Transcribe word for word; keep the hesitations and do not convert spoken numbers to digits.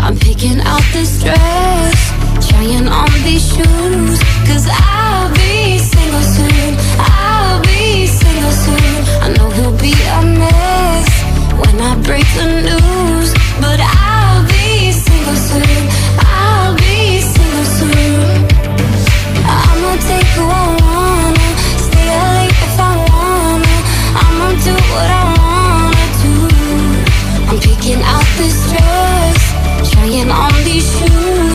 I'm picking out this dress, trying on these shoes, 'cause I